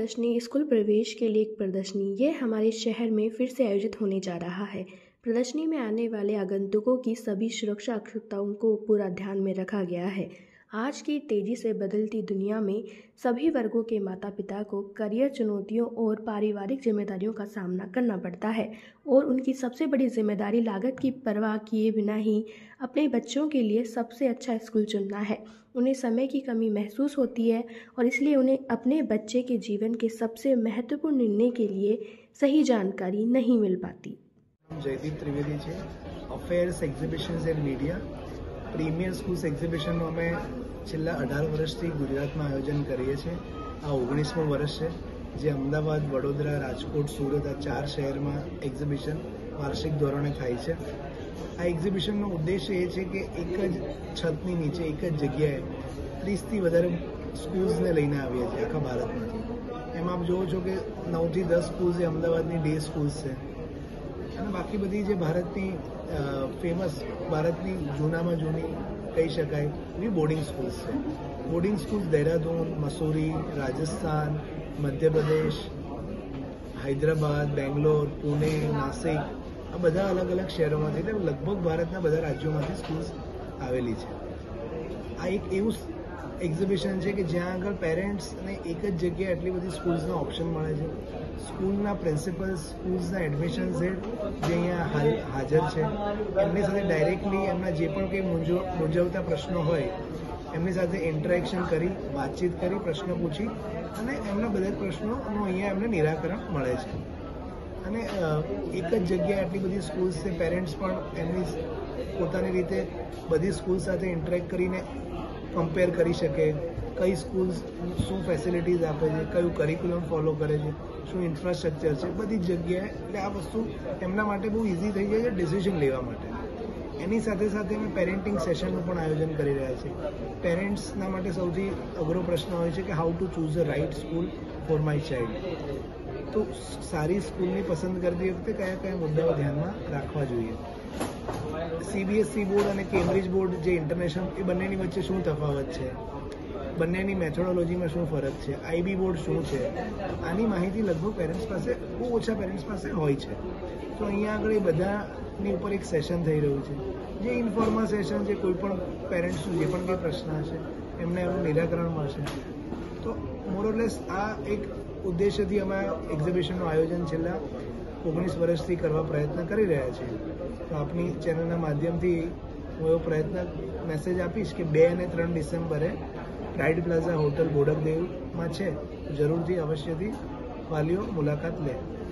प्रदर्शनी स्कूल प्रवेश के लिए एक प्रदर्शनी ये हमारे शहर में फिर से आयोजित होने जा रहा है। प्रदर्शनी में आने वाले आगंतुकों की सभी सुरक्षा आवश्यकताओं को पूरा ध्यान में रखा गया है। आज की तेजी से बदलती दुनिया में सभी वर्गों के माता पिता को करियर चुनौतियों और पारिवारिक जिम्मेदारियों का सामना करना पड़ता है और उनकी सबसे बड़ी जिम्मेदारी लागत की परवाह किए बिना ही अपने बच्चों के लिए सबसे अच्छा स्कूल चुनना है। उन्हें समय की कमी महसूस होती है और इसलिए उन्हें अपने बच्चे के जीवन के सबसे महत्वपूर्ण निर्णय के लिए सही जानकारी नहीं मिल पाती। जयदीप त्रिवेदी છે affairs exhibitions and media premier schools એક્ઝિબિશનનું અમે છેલ્લા 18 વર્ષથી ગુજરાતમાં આયોજન કરીએ છીએ। આ 19મું વર્ષ છે જે અમદાવાદ, વડોદરા, રાજકોટ, સુરત આ 4 શહેરમાં એક્ઝિબિશન વાર્ષિક ધોરણે થાય છે। આ એક્ઝિબિશનનો ઉદ્દેશ્ય એ છે કે એક જ છતની નીચે એક જ જગ્યાએ 30થી વધારે સ્કૂલ્સને લઈને આવીએ છીએ આખા ભારતમાંથી। એમાં આપ જોવો છો કે 9થી 10 સ્કૂલ્સ એ અમદાવાદની ડે સ્કૂલ્સ છે અને બાકી બધી જે ભારતની ફેમસ ભારતની જૂનામાં જૂની કહી શકાય એવી બોર્ડિંગ સ્કૂલ્સ છે। બોર્ડિંગ સ્કૂલ્સ દહેરાદૂન, મસૂરી, રાજસ્થાન, મધ્યપ્રદેશ, હૈદરાબાદ, બેંગ્લોર, પુણે, નાસિક આ બધા અલગ અલગ શહેરોમાંથી એટલે લગભગ ભારતના બધા રાજ્યોમાંથી સ્કૂલ્સ આવેલી છે। આ એક એવું એક્ઝિબિશન છે કે જ્યાં આગળ પેરેન્ટ્સને એક જ જગ્યાએ આટલી બધી સ્કૂલ્સના ઓપ્શન મળે છે। સ્કૂલના પ્રિન્સિપલ્સ, સ્કૂલ્સના એડમિશન્સ હેડ જે અહીંયા હાજર છે એમની સાથે ડાયરેક્ટલી એમના જે પણ કંઈ મૂંઝવતા પ્રશ્નો હોય એમની સાથે ઇન્ટરેક્શન કરી, વાતચીત કરી, પ્રશ્નો પૂછી અને એમના બધા પ્રશ્નોનું અહીંયા એમને નિરાકરણ મળે છે। અને એક જ જગ્યાએ આટલી બધી સ્કૂલ્સ છે, પેરેન્ટ્સ પણ એમની પોતાની રીતે બધી સ્કૂલ સાથે ઇન્ટરેક્ટ કરીને કમ્પેર કરી શકે, કઈ સ્કૂલ્સ શું ફેસિલિટીઝ આપે છે, કયું કરિક્યુલમ ફોલો કરે છે, શું ઇન્ફ્રાસ્ટ્રક્ચર છે, બધી જ જગ્યાએ એટલે આ વસ્તુ એમના માટે બહુ ઇઝી થઈ જાય છે ડિસિઝન લેવા માટે। એની સાથે સાથે અમે પેરેન્ટિંગ સેશનનું પણ આયોજન કરી રહ્યા છીએ। પેરેન્ટ્સના માટે સૌથી અઘરો પ્રશ્ન હોય છે કે how to choose the right school for my child. તો સારી સ્કૂલની પસંદ કરતી વખતે કયા કયા મુદ્દાઓ ધ્યાનમાં રાખવા જોઈએ। CBSE બોર્ડ અને કેમ્બ્રિજ બોર્ડ જે ઇન્ટરનેશનલ એ બંનેની વચ્ચે શું તફાવત છે, બંનેની મેથોડોલોજીમાં શું ફરક છે, IB બોર્ડ શું છે, આની માહિતી લગભગ પેરેન્ટ્સ પાસે બહુ ઓછા પેરેન્ટ્સ પાસે હોય છે। તો અહીંયા આગળ એ બધાની ઉપર એક સેશન થઈ રહ્યું છે જે ઇન્ફોર્મલ સેશન છે। કોઈ પણ પેરેન્ટ્સનું જે પણ કંઈ પ્રશ્ન હશે એમને એનું નિરાકરણ મળશે। તો મોરલેસ આ એક ઉદ્દેશ્યથી અમે એક્ઝિબિશનનું આયોજન છેલ્લા 19 વર્ષથી કરવા પ્રયત્ન કરી રહ્યા છીએ। તો આપની ચેનલના માધ્યમથી હું એવો પ્રયત્ન મેસેજ આપીશ કે 2 અને 3 ડિસેમ્બરે પ્રાઇડ પ્લાઝા હોટલ બોડકદેવમાં છે, જરૂરથી અવશ્યથી વાલીઓ મુલાકાત લે।